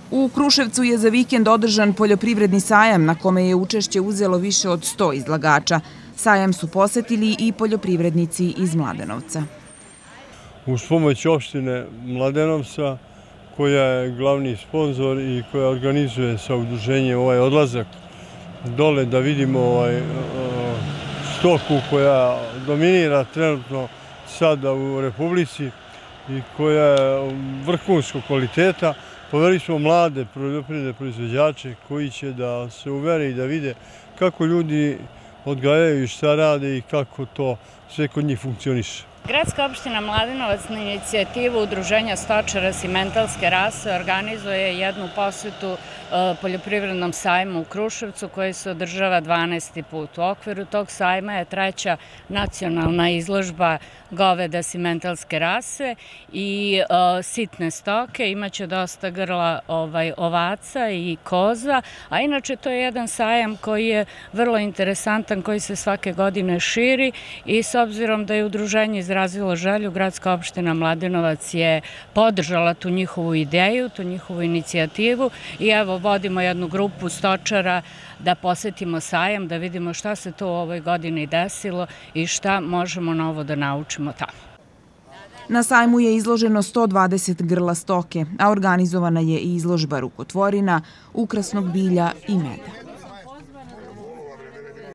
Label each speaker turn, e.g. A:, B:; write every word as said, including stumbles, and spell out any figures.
A: U Kruševcu je za vikend održan poljoprivredni sajam na kome je učešće uzelo više od sto izlagača. Sajam su posetili i poljoprivrednici iz Mladenovca.
B: Uz pomoć opštine Mladenovca, koja je glavni sponzor i koja organizuje sa udruženjem ovaj odlazak dole da vidimo ovaj stoku koja dominira trenutno sada u Republici i koja je vrhunskog kvaliteta. Poveli smo mlade poljoprivredne proizvođače koji će da se uvere i da vide kako ljudi odgajaju i šta rade i kako to sve kod njih funkcioniše.
C: Gradska opština Mladenovac na inicijativu Udruženja stočara simentalske rase organizuje jednu posetu poljoprivrednom sajmu u Kruševcu koji se održava dvanaesti put. U okviru tog sajma je treća nacionalna izložba goveda simentalske rase i sitne stoke. Imaće dosta grla ovaca i koza, a inače to je jedan sajam koji je vrlo interesantan, koji se svake godine širi i s obzirom da je udruženje izrazilo želju, Gradska opština Mladenovac je podržala tu njihovu ideju, tu njihovu inicijativu i evo vodimo jednu grupu stočara da posetimo sajam, da vidimo šta se to u ovoj godini desilo i šta možemo novo da naučimo tamo.
A: Na sajmu je izloženo sto dvadeset grla stoke, a organizovana je i izložba rukotvorina, ukrasnog bilja i meda.